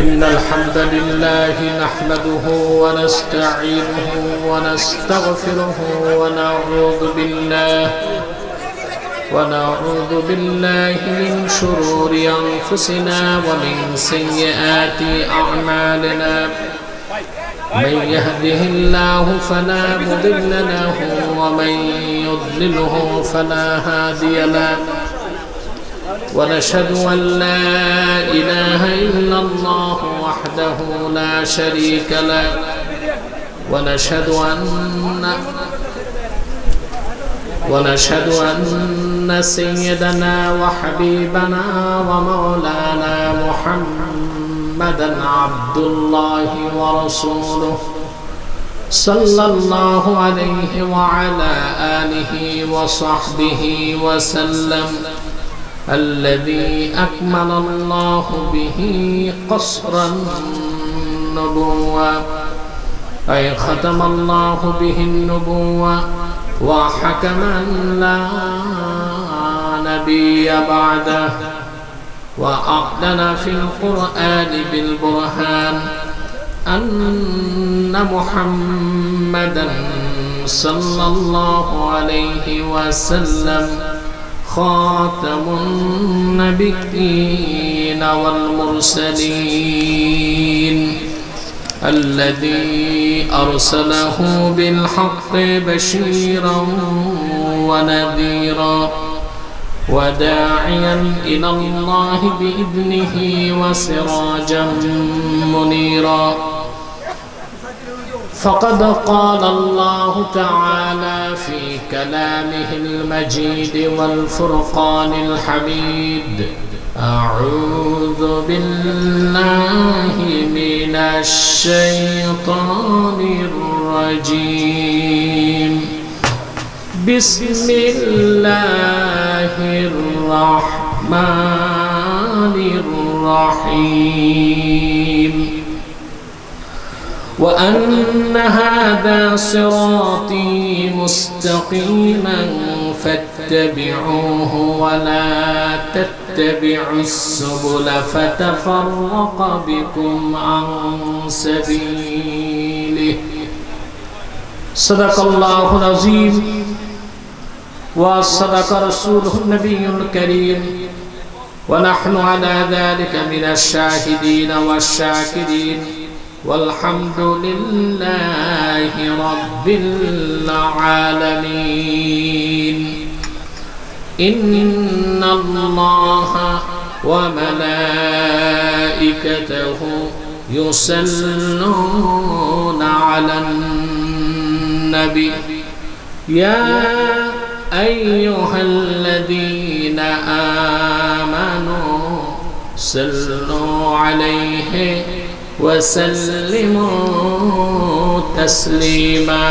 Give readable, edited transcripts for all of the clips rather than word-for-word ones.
إن الحمد لله نحمده ونستعينه ونستغفره ونعوذ بالله من شرور أنفسنا ومن سيئات أعمالنا من يهده الله فلا مضل له ومن يضلله فلا هادي له ونشهد أن لا إله إلا الله وحده لا شريك له ونشهد أن سيدنا وحبيبنا ومولانا محمدا عبد الله ورسوله صلى الله عليه وعلى آله وصحبه وسلم الذي أكمل الله به قصر النبوة أي ختم الله به النبوة وحكم أن لا نبي بعده وأعلن في القرآن بالبرهان أن محمدا صلى الله عليه وسلم خاتم النبيين والمرسلين الذي أرسله بالحق بشيرا ونذيرا وداعيا إلى الله بإذنه وسراجا منيرا فقد قال الله تعالى في كلامه المجيد والفرقان الحميد أعوذ بالله من الشيطان الرجيم بسم الله الرحمن الرحيم وأن هذا صراطي مستقيما فاتبعوه ولا تتبعوا السبل فتفرق بكم عن سبيله صدق الله العظيم وصدق رسوله النبي الكريم ونحن على ذلك من الشاهدين والشاكرين والحمد لله رب العالمين إن الله وملائكته يصلون على النبي يا أيها الذين آمنوا صلوا عليه وسلموا تسليما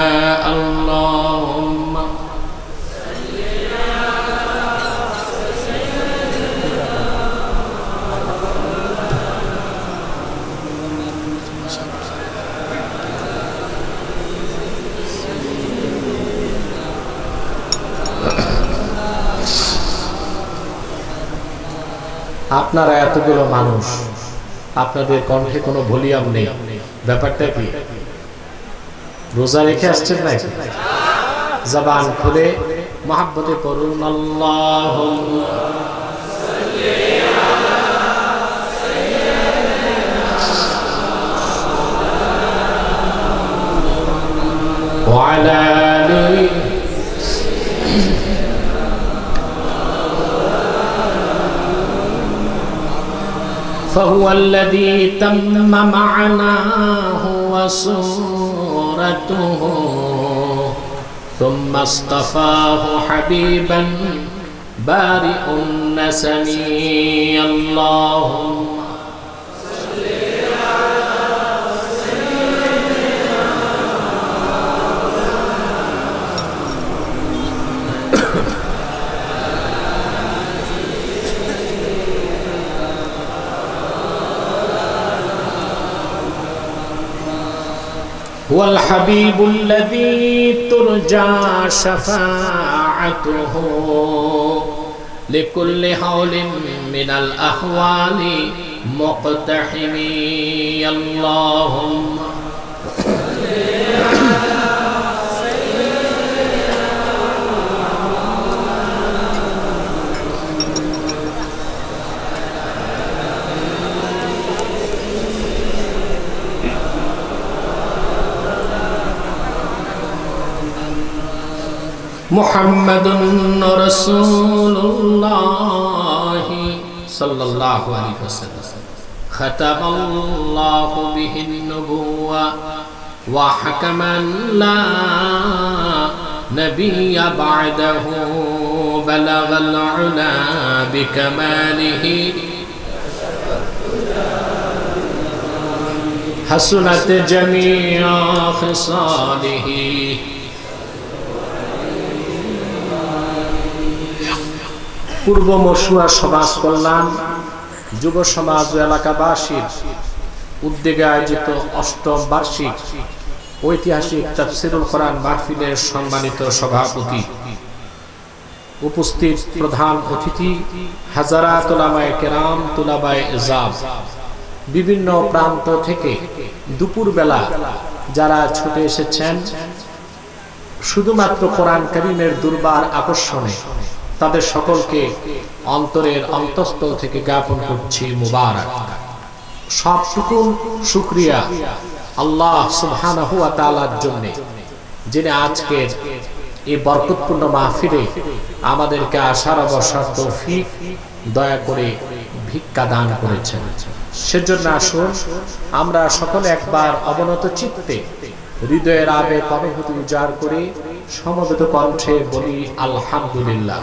اللهم আপনারা এতগুলো মানুষ আপনাদের কণ্ঠে কোনো ভলিউম নেই ব্যাপারটা কি রোজা রেখে আসছেন না জবান খুলে মহব্বতে পড়ুন আল্লাহুম্মা সাল্লি আলা সাইয়্যিদিনা ওয়া আলা আলিহি فهو الذي تم معناه وصورته ثم اصطفاه حبيبا بارئ النسم اللهم هو الحبيب الذي ترجى شفاعته لكل حول من الأحوال مقتحمي اللهم محمد رسول الله صلى الله عليه وسلم ختم الله به النبوة وحكما لا نبي بعده بلغ العلا بكماله حسنت جميع خصاله পূর্ব মশুয়া সমাজ কল্যাণ যুব সমাজ ও এলাকাবাসীর উদ্যোগে আয়োজিত অষ্টম বার্ষিক ঐতিহাসিক তাফসীরুল কোরআন মাহফিলের সম্মানিত সভাপতি, উপস্থিত প্রধান অতিথি, হাজারাত উলামায়ে কেরাম, তুলাবায়ে ইজাব, বিভিন্ন প্রান্ত থেকে দুপুরবেলা যারা ছুটে এসেছেন শুধুমাত্র কোরআন কারীমের দুর্বার আকর্ষণে, তাদের সকলকে অন্তরের অন্তঃস্থল থেকে জ্ঞাপন করছি মুবারক। সবটুকু শুকরিয়া আল্লাহ সুবহানাহু ওয়া তাআলার জন্য, যিনি আজকের এই বরকতপূর্ণ মাহফিলে আমাদেরকে আসার বসার তৌফিক দয়া করে ভিক্ষা দান করেছেন। সেজন্য আসুন আমরা সকলে একবার অবনত চিত্তে হৃদয়ের আবেগ অনুভূতি উজাড় করে সমবেত কণ্ঠে বলি আলহামদুলিল্লাহ।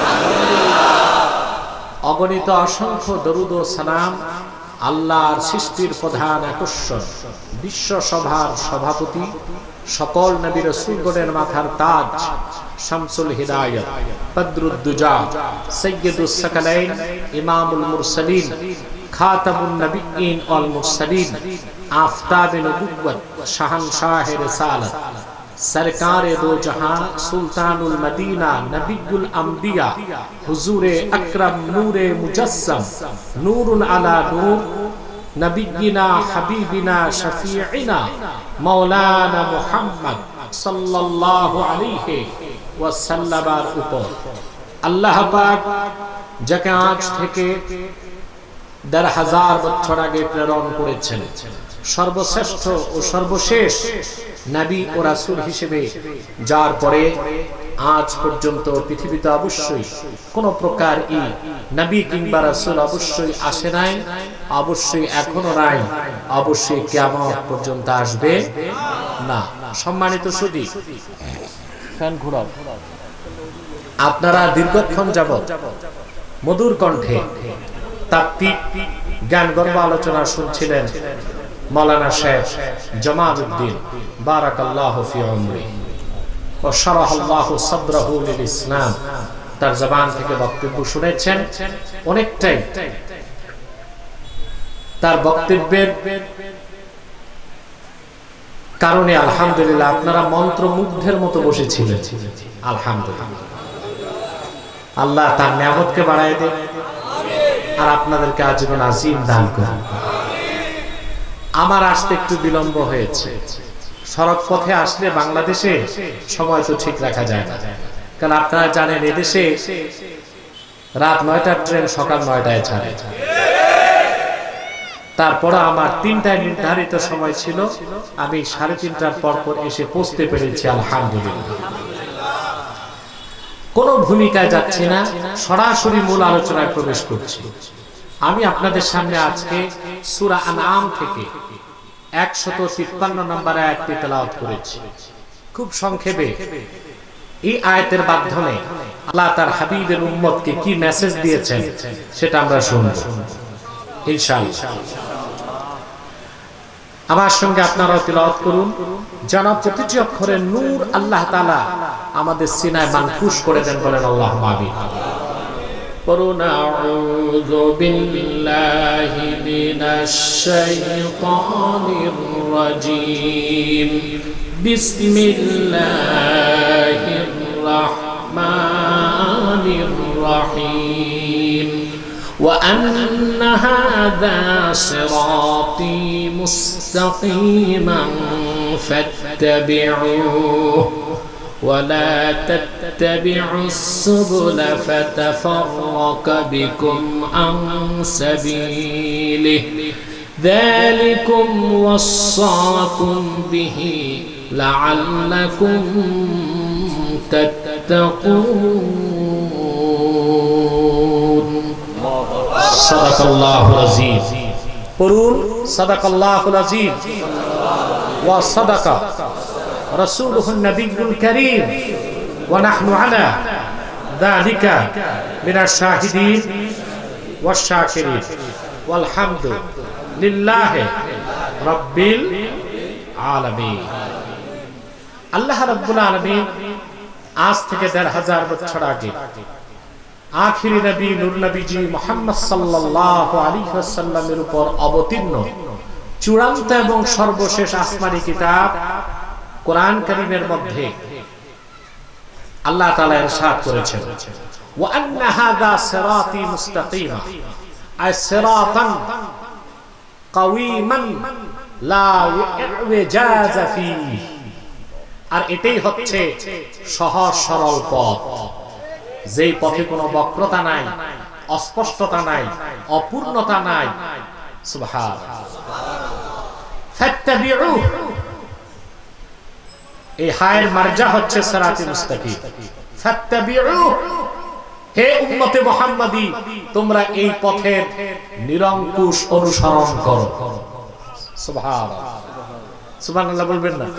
অগণিত অসংখ্য দরুদ ও সালাম আল্লাহর সৃষ্টির প্রধান আকর্ষণ, বিশ্ব সভার সভাপতি, সকল নবী রাসূলগণের মাথার তাজ, শামসুল হিদায়াত, বদরুদ্দুজা, সাইয়্যিদুস সাকালাইন, ইমামুল মুরসালিন, খাতামুন নবিয়্যিন ওয়াল মুরসালিন, আফতাবে নবুওয়াত, শাহনশাহে রিসালাত, सरकारे दो जहां, सुल्तानुल मदीना, नबीयुल अंबिया, हुजूरे अकरम, नूरे मुजस्सम, नूरुन अला नूर, नबीना हबीबिना शफीइना मौलाना मुहम्मद सल्लल्लाहु अलैहि ওয়াসাল্লামের উপর আল্লাহ পাক যাকে আজ থেকে ১৫০০০ বছর আগে প্রেরণ করেছেন, সর্বশ্রেষ্ঠ ও সর্বশেষ নবী ও রাসূল হিসেবে, যার পরে আজ পর্যন্ত পৃথিবীতে অবশ্যই কোন প্রকার নবী কিংবা রাসূল অবশ্যই আসে নাই, অবশ্যই এখনো নাই, অবশ্যই কিয়ামত পর্যন্ত আসবে না। সম্মানিত সুধী, ফ্যান ঘোরাও। আপনারা দীর্ঘক্ষণ যাবত মধুর কণ্ঠে তাত্ত্বিক জ্ঞানগর্ভ আলোচনা শুনছিলেন মাওলানা শেখ জামালউদ্দিন বারাকাল্লাহু ফি উমরি ওয়া শারাহাল্লাহু সাদরাহু লিল ইসলাম। তার জবান থেকে বক্তব্য শুনেছেন। অনেকটাই তার বক্তব্যের কারণে আলহামদুলিল্লাহ আপনারা মন্ত্রমুগ্ধের মতো বসেছিলেন। আলহামদুলিল্লাহ, আল্লাহ তার নিয়ামতকে বাড়ায় দেন আর আপনাদেরকে আজীবন আজিম দান করুন। আমার আসতে একটু বিলম্ব হয়েছে। সড়ক পথে আসলে বাংলাদেশে সময় তো ঠিক রাখা যায় না, কারণ আপনারা জানেন এদেশে রাত ৯টার ট্রেন সকাল ৯টায় ছাড়ে। তারপরে আমার ৩টায় নির্ধারিত সময় ছিল, আমি ৩:৩০টার পর এসে পৌঁছতে পেরেছি আলহামদুলিল্লাহ। কোন ভূমিকায় যাচ্ছি না, সরাসরি মূল আলোচনায় প্রবেশ করছি। আমি আপনাদের সামনে আজকে সূরা আনআম থেকে ১৫৩ নম্বর আয়াতটি তেলাওয়াত করেছি। খুব সংক্ষেপে এই আয়াতের মাধ্যমে আল্লাহ তার হাবিবের উম্মতকে কি মেসেজ দিয়েছেন সেটা আমরা শুনব ইনশাআল্লাহ। আমার সঙ্গে আপনারা তেলাওয়াত করুন, যেন প্রতিটি অক্ষরে নূর আল্লাহ তাআলা আমাদের সিনায় মানকুশ করে দেন। বলেন আল্লাহুম্মা আমিন। قُلْ أَعُوذُ بِاللَّهِ مِنَ الشَّيْطَانِ الرَّجِيمِ بِسْمِ اللَّهِ الرَّحْمَنِ الرَّحِيمِ وأن هذا صراطي مستقيما فاتبعوه ولا تتبعوا السبل فتفرق بكم عن سبيله ذلكم وصاكم به لعلكم تتقون صدق الله العظيم قرون صدق الله العظيم وصدق رسوله النبي الكريم ونحن على ذلك من الشاهدين والشاكرين والحمد لله رب العالمين আল্লাহ রাব্বুল আলামিন আজ থেকে ১৫০০ বছর আগে আখিরি নবী নূর নবীজি মুহাম্মদ সাল্লাল্লাহু আলাইহি ওয়াসাল্লামের উপর অবতীর্ণ চূড়ান্ত এবং সর্বশেষ আসমানী কিতাব কোরআন কারীমের মধ্যে আল্লাহ তাআলা ইরশাদ করেছেন ওয়া আন্না হাযা সিরাতি মুস্তাকিমা আই সিরাতান কাওয়িমান লা ইউজাজা ফীহি আর এটাই হচ্ছে সহজ সরল পথ যেই পথে কোনো বক্রতা নাই অস্পষ্টতা নাই অপূর্ণতা নাই সুবহানাল্লাহ ফাত্তাবিউ এই হায়ের মারজা হচ্ছে সিরাতুল মুস্তাকিম ফাত্তাবিউ হে উম্মতে মুহাম্মাদি তোমরা এই পথের নিরঙ্কুশ অনুসরণ করো সুবহানাল্লাহ সুবহানাল্লাহ বলবেন না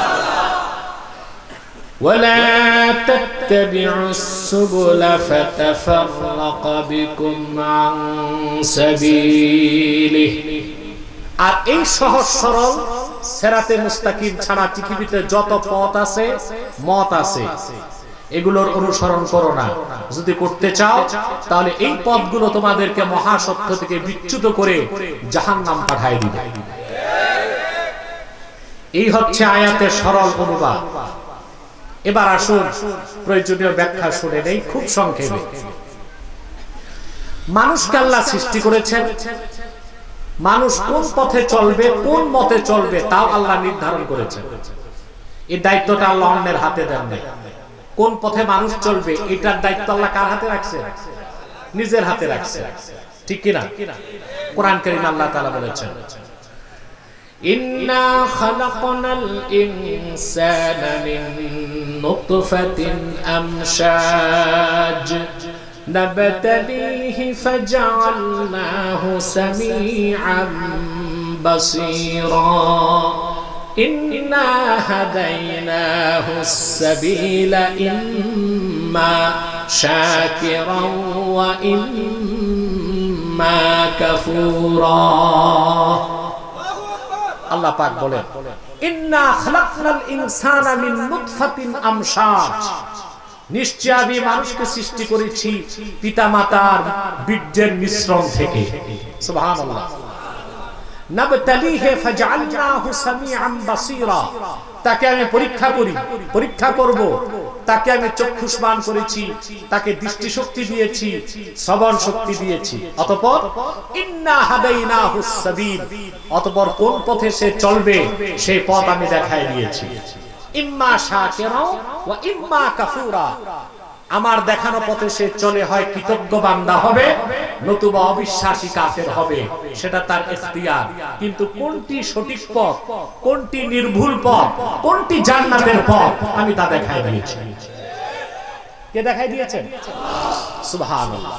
ولا تتبعوا السبل فتفرق بكم عن سبيله আর এই সহজ সরল সিরাতে মুস্তাকিম ছাড়া পৃথিবীতে যত পথ আছে মত আছে এগুলোর অনুসরণ করো না যদি করতে চাও তাহলে এই পথগুলো তোমাদেরকে মহাসত্য থেকে বিচ্যুত করে জাহান্নাম পাঠায় দিবে এই হচ্ছে আয়াতের সরল অনুবাদ এবার আসুন প্রয়োজনীয় ব্যাখ্যা শুনে নেই খুব সংক্ষেপে মানুষকে আল্লাহ সৃষ্টি করেছেন মানুষ কোন পথে চলবে কোন মতে চলবে তাও আল্লাহ নির্ধারণ করেছেন এই দায়িত্বটা আল্লাহ অন্যের হাতে দেন নাই কোন পথে মানুষ চলবে এটার দায়িত্ব আল্লাহ কার হাতে রাখছে নিজের হাতে রাখছে ঠিক কি না কোরআন কারীমে আল্লাহ তাআলা বলেছেন إنا خلقنا الإنسان من نطفة أمشاج نبتليه فجعلناه سميعا بصيرا إنا هديناه السبيل إما شاكرا وإما كفورا আল্লাহ পাক বলেন ইন্না খালাকনাল ইনসানা মিন নুতফাতিন আমশাজ নিশ্চয় আমি মানুষকে সৃষ্টি করেছি পিতামাতার বীর্যের মিশ্রণ থেকে সুবহানাল্লাহ নাবতালিহি ফাজআলনাহু সামিআন বাসীরা তাকে আমি পরীক্ষা করব তাকে আমি চক্ষুষ্মান করেছি তাকে দৃষ্টিশক্তি দিয়েছি শ্রবণ শক্তি দিয়েছি অতঃপর ইন্না হাদাইনাহুস সাবিল অতঃপর কোন পথে সে চলবে সেই পথ আমি দেখাই দিয়েছি ইম্মা শাকিরা ওয়া ইম্মা কাফুরা আমার দেখানো পথে সে চলে হয় কৃতজ্ঞ বান্দা হবে নতুবা অবিশ্বাসী কাফের হবে সেটা তার ইখতিয়ার কিন্তু কোনটি সঠিক পথ কোনটি নির্ভুল পথ কোনটি জান্নাতের পথ আমি তা দেখাই দিয়েছি কে দেখাই দিয়েছেন সুবহানাল্লাহ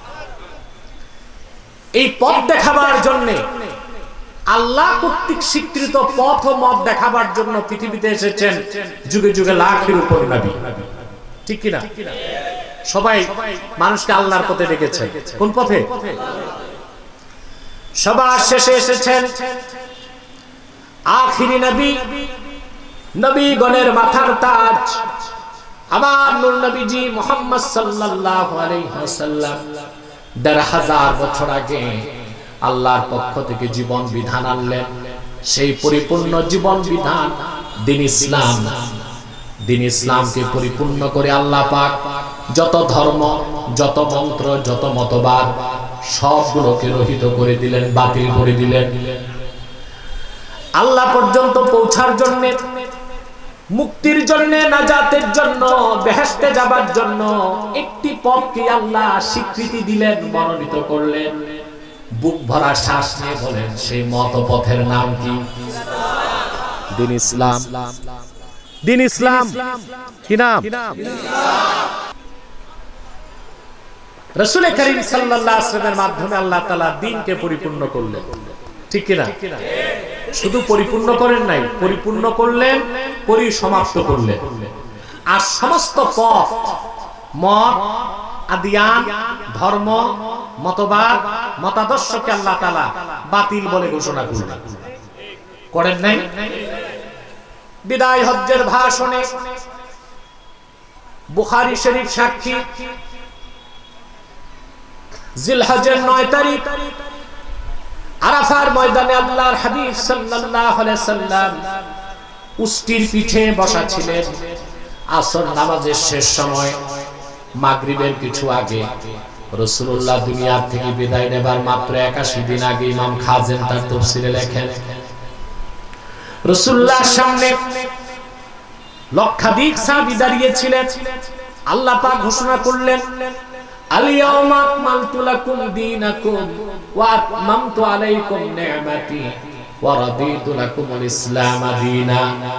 এই পথ দেখাবার জন্য আল্লাহ কর্তৃক স্বীকৃত পথ ও মত দেখাবার জন্য পৃথিবীতে এসেছেন যুগে যুগে লাখের উপর নবী ঠিক কি না সবাই মানুষকে আল্লাহর পথে ডেকেছে কোন পথে সবার শেষে এসেছেন আখিরি নবী নবীগণের মাথার তাজ আমার নূর নবীজি মুহাম্মদ সাল্লাল্লাহু আলাইহি ওয়াসাল্লাম ১৫০০ বছর আগে আল্লাহর পক্ষ থেকে জীবন বিধান আনলেন সেই পরিপূর্ণ জীবন বিধান দ্বীন ইসলামকে পরিপূর্ণ করে আল্লাহ পাক যত ধর্ম যত মন্ত্র যত মতবাদ সবগুলোকে রহিত করে দিলেন, বাতিল করে দিলেন। আল্লাহ পর্যন্ত পৌঁছার জন্য, মুক্তির জন্য, নাজাতের জন্য, বেহেশতে যাবার জন্য একটি পথকে আল্লাহ স্বীকৃতি দিলেন, মনোনীত করলেন। বুক ভরা শ্বাস নিয়ে বলেন, সেই মত পথের নাম কি? দ্বীন ইসলাম। দ্বীন ইসলাম কি নাম? রাসূল করিম সাল্লাল্লাহু আলাইহি ওয়াসাল্লামের মাধ্যমে আল্লাহ তাআলা দ্বীনকে পরিপূর্ণ করলেন, ঠিক কি না? শুধু পরিপূর্ণ করেন নাই, পরিপূর্ণ করলেন, পরিসমাপ্ত করলেন। আর সমস্ত পথ, মত, আদিয়ান, ধর্ম, মতবাদ, মতাদর্শকে আল্লাহ তাআলা বাতিল বলে ঘোষণা করলেন, করেন নাই? বিদায় হজ্জের ভাষণে বুখারী শরীফ সাক্ষী, জিলহজের 9 তারিখ আরাফার ময়দানে আল্লাহর হাবিব সাল্লাল্লাহু আলাইহি সাল্লাম উষ্টির পিঠে বসা ছিলেন। আসর নামাজের শেষ সময়, মাগরিবের কিছু আগে, রাসূলুল্লাহ দুনিয়া থেকে বিদায় নেবার মাত্র 81 দিন আগে ইমাম খাজেন তার তাফসীরে লেখেন, রাসূলুল্লাহর সামনে লক্ষাধিক সাহাবী দাঁড়িয়ে ছিলেন। আল্লাহ পাক ঘোষণা করলেন, আল-ইয়াওমা আকমালতু লাকুম দীনাকুম ওয়া আতমামতু আলাইকুম নি'মাতি ওয়া রাদিতু লাকুমুল ইসলাম দীনা।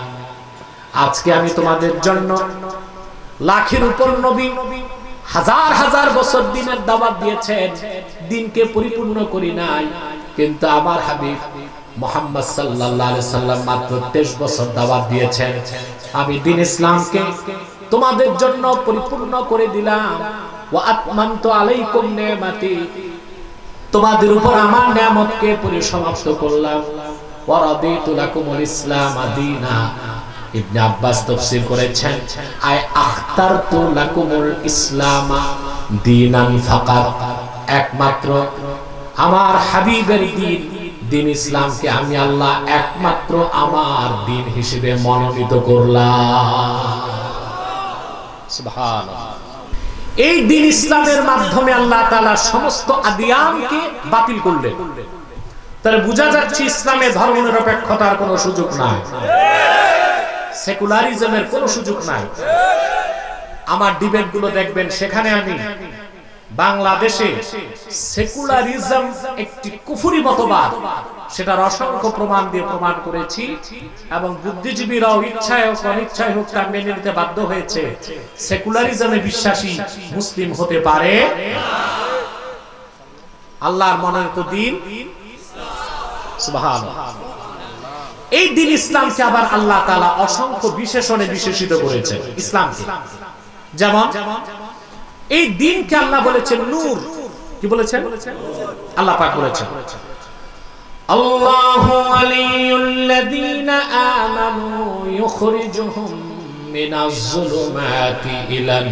আজকে আমি তোমাদের জন্য লাখের উপর নবী, হাজার হাজার বছর দিনের দাওয়াত দিয়েছেন, দিনকে পরিপূর্ণ করি নাই, কিন্তু আমার হাবিব মুহাম্মদ সাল্লাল্লাহু আলাইহি সাল্লাম মাত্র 23 বছর দাওয়াত দিয়েছেন। আমি দ্বীন ইসলামকে তোমাদের জন্য পরিপূর্ণ করে দিলাম। ওয়া আতমামতু আলাইকুম নি'মাতি, তোমাদের উপর আমার নিয়ামতকে পরিসমাপ্ত করলাম। ওয়া রাদিতু লাকুমুল ইসলাম দীনা। ইবনে আব্বাস তাফসীর করেছেন, আই আখতারতু লাকুমুল ইসলাম দীনান ফাকাত, একমাত্র আমার হাবিবের দ্বীন, দ্বীন ইসলামকে আমি আল্লাহ একমাত্র আমার দ্বীন হিসেবে মনোনীত করলাম। সুবহানাল্লাহ। এই দ্বীন ইসলামের মাধ্যমে আল্লাহ তাআলা সমস্ত আদিয়ানকে বাতিল করলেন। তাহলে বোঝা যাচ্ছে ইসলামে ধর্মনিরপেক্ষতার কোনো সুযোগ নাই, সেকুলারিজমের কোনো সুযোগ নাই। আমার ডিবেট গুলো দেখবেন, সেখানে আমি বাংলাদেশে সেকুলারিজম একটি কুফরি মতবাদ, সেটার অসংখ্য প্রমাণ দিয়ে প্রমাণ করেছি, এবং বুদ্ধিজীবীরাও ইচ্ছায় হোক অনিচ্ছায় হোক তা মেনে নিতে বাধ্য হয়েছে। সেকুলারিজমে বিশ্বাসী মুসলিম হতে পারে আল্লাহর মনোনীত দ্বীন সুবহানাল্লাহ। এই দ্বীন ইসলামকে আবার আল্লাহ তাআলা অসংখ্য বিশেষণে বিশেষিত করেছেন ইসলামকে। যেমন এই দ্বীনকে আল্লাহ বলেছেন নূর। কি বলেছেন? আল্লাহ পাক বলেছেন, আল্লাহু ওয়ালিয়ুল্লাযীনা আমানু ইউখরিজুহুম মিনাজ যুলুমাতি ইলান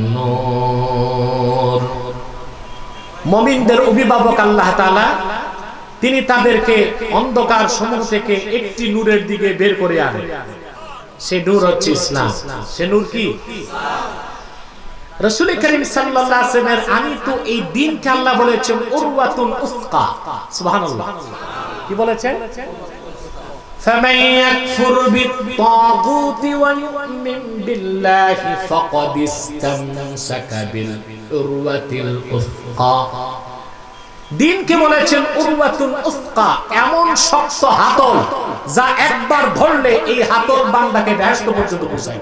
নূর। মুমিনদের অভিভাবক আল্লাহ তাআলা, তিনি তাদেরকে অন্ধকার সমূহ থেকে একটি নূরের দিকে বের করে আনেন। সেই নূর হচ্ছে ইসলাম। সে নূর কি? রাসূল করিম সাল্লাল্লাহু আলাইহি ওয়াসাল্লামের আনিত এই দ্বীনকে আল্লাহ বলেছেন উরওয়াতুল উসকা। সুবহানাল্লাহ। কি বলেছেন? ফামান ইয়াকফুর বিত-তাগুতি ওয়া ইউমিন বিল্লাহি ফাকাদ ইসতামসাকা বিল উরওয়াতিল উসকা। দ্বীনকে বলেছেন উরওয়াতুল উসকা, এমন শক্ত হাতল যা একবার ধরলে এই হাতল বান্দাকে বেহেশত পর্যন্ত পৌঁছায়।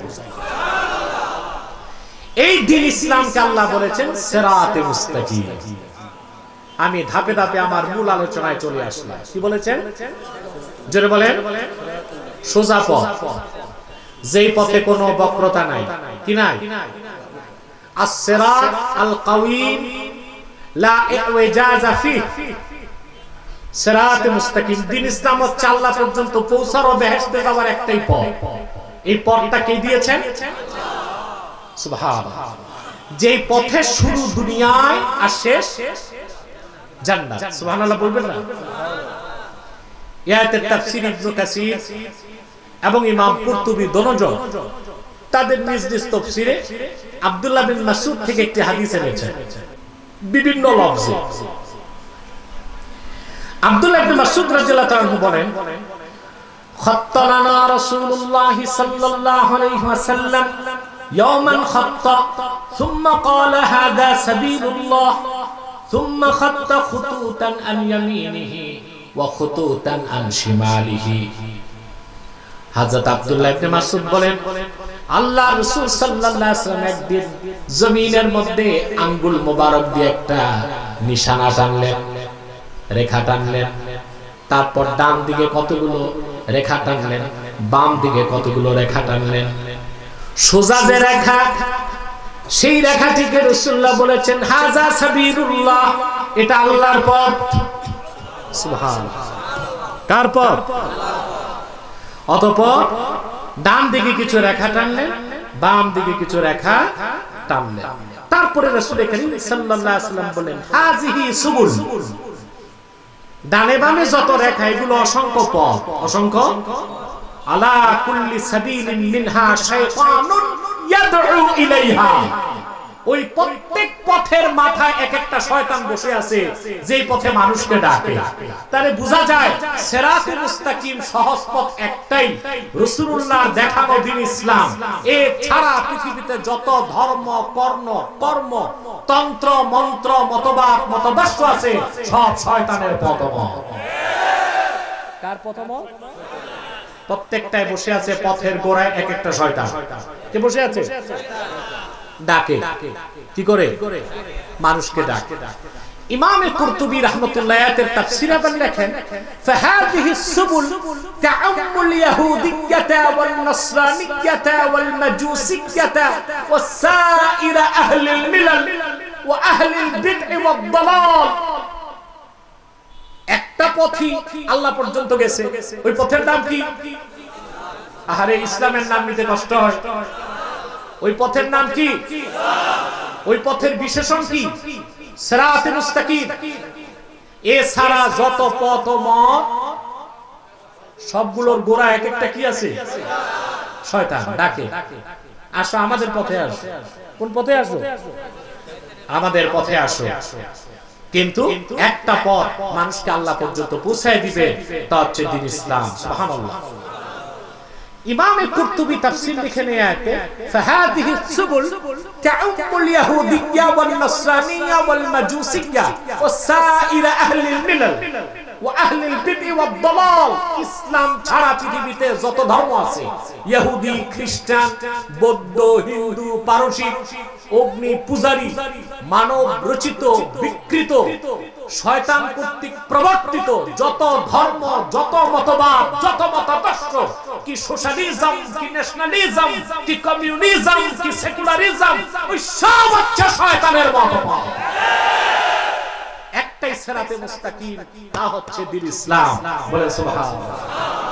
এই দ্বীন ইসলামকে আল্লাহ বলেছেন সিরাতে মুস্তাকিম। আমি ধাপে ধাপে আমার মূল আলোচনায় চলে আসলাম। কি বলেছেন? জোরে বলেন। সোজা পথ, যেই পথে কোনো বক্রতা নাই। কি নাই? আস-সিরাত আল-কাওয়িম লা ইওজাজা ফিহি। সিরাতে মুস্তাকিম, দ্বীন ইসলাম হচ্ছে আল্লাহ পর্যন্ত পৌঁছার ও বেহেশতে যাওয়ার একটাই পথ। এই পথটা কে দিয়েছেন? সুবহানাল্লাহ। যেই পথে শুরু দুনিয়ায় আর শেষ জান্নাত। সুবহানাল্লাহ বলবেন না? ইয়াতে তাফসীর ইবনে কাসির এবং ইমাম কুরতুবী দোনোজন তাদের নিজ নিজ তাফসীরে আব্দুল্লাহ বিন মাসউদ থেকে একটি হাদিস এনেছেন বিভিন্ন লফজে। আব্দুল্লাহ ইবনে মাসউদ রাদিয়াল্লাহু তাআলা আনহু বলেন, খাত্তালানা রাসূলুল্লাহ সাল্লাল্লাহু আলাইহি ওয়াসাল্লাম ইয়াওমান খাত্তা সুম্মা ক্বালা হাযা সাবিলুল্লাহ সুম্মা খাত্তা খুতুতান আন ইয়ামিনিহি ওয়া খুতুতান আন শিমালিহি। হযরত আব্দুল্লাহ ইবনে মাসউদ বলেন, আল্লাহ রাসূল সাল্লাল্লাহু আলাইহি ওয়াসাল্লাম একদিন জমিনের মধ্যে আঙ্গুল মোবারক দিয়ে একটা নিশানা টানলেন, রেখা টানলেন। তারপর ডান দিকে কতগুলো রেখা টানলেন, বাম দিকে কতগুলো রেখা টানলেন। সোজা যে রেখা, সেই রেখাটিকে রাসূলুল্লাহ বলেছেন হাযা সাবিলুল্লাহ, এটা আল্লাহর পথ। সুবহানাল্লাহ। কার পথ? অতঃপর ডান দিকে কিছু রেখা টানলেন, বাম দিকে কিছু রেখা টানলেন। তারপরে রাসূল করিম সাল্লাল্লাহু আলাইহি ওয়াসাল্লাম বলেন হাযিহি সুবুল, ডানে বামে যত রেখা এগুলো অসংখ্য পথ, অসংখ্য। আলা কুল্লি সাবিলিন মিনহা শাইতানুন ইয়াদউ ইলাইহা, ওই প্রত্যেক পথের মাথায় এক একটা শয়তান বসে আছে, যেই পথে মানুষকে ডাকে। তারে বোঝা যায় সিরাতুল মুস্তাকিম সহজ পথ একটাই, রাসূলুল্লাহর দেখানো দ্বীন ইসলাম। এ ছাড়া পৃথিবীতে যত ধর্ম, কর্ম, তন্ত্র, মন্ত্র, মতবাদ, মতাদর্শ আছে সব শয়তানের পথমত। কার পথমত? প্রত্যেকটায় বসে আছে পথের গোড়ায় এক একটা শয়তান। কে বসে আছে? ডাকে। কি করে? মানুষকে ডাকে। ইমাম কুরতুবী রাহমাতুল্লাহ আলাইহি তাফসীরে লেখেন, ফাহাদিহিস সুবুল তাআম্মুল ইয়াহুদিয়্যাতা ওয়ান নাসরানিয়্যাতা ওয়াল মাজুসিয়্যাতা ওয়াসাইর আহলিল মিলাল ওয়া আহলিল বিদ'i ওয়াদ দালাল। একটা পথই আল্লাহ পর্যন্ত গেছে, ওই পথের নাম কি? আহারে, ইসলামের নাম নিতে কষ্ট হয়। ওই পথের নাম কি? ওই পথের বিশেষণ কি? সিরাতুল মুস্তাকিম। এছাড়া যত পথ মত সবগুলোর গোড়া এক একটা কি আছে? শয়তান ডাকে, আসো আমাদের পথে আসো। কোন পথে আসো? আমাদের পথে আসো। কিন্তু একটা পথ মানুষকে আল্লাহ পর্যন্ত পৌঁছায় দিবে, তা হচ্ছে দ্বীন ইসলাম। সুবহানাল্লাহ। ইমাম কুরতুবী তাফসীর লিখেন এই আয়াতে, ফাহাদিহিস সুবুল তাউমুল ইয়াহুদিয়্যা ওয়ান নাসরানিয়্যা ওয়াল মাজুসিয়্যা ওয়াসাইর আহলিল মিলাল ওয়া আহলিল বিদ'i ওয়াদ দালাল। ইসলাম ছাড়া পৃথিবীতে যত ধর্ম আছে, ইহুদি, খ্রিস্টান, বৌদ্ধ, হিন্দু, পারসী, অগ্নি পূজারী, মানব রচিত, বিকৃত, শয়তান কর্তৃক প্রবর্তিত যত ধর্ম, যত মতবাদ, যত মতাদর্শ, কি সোশ্যালিজম, কি ন্যাশনালিজম, কি কমিউনিজম, কি সেকুলারিজম, ওই সব হচ্ছে শয়তানের মতবাদ। একটাই সিরাতে মুস্তাকিম, তা হচ্ছে দ্বীন ইসলাম। বলে সুবহানাল্লাহ।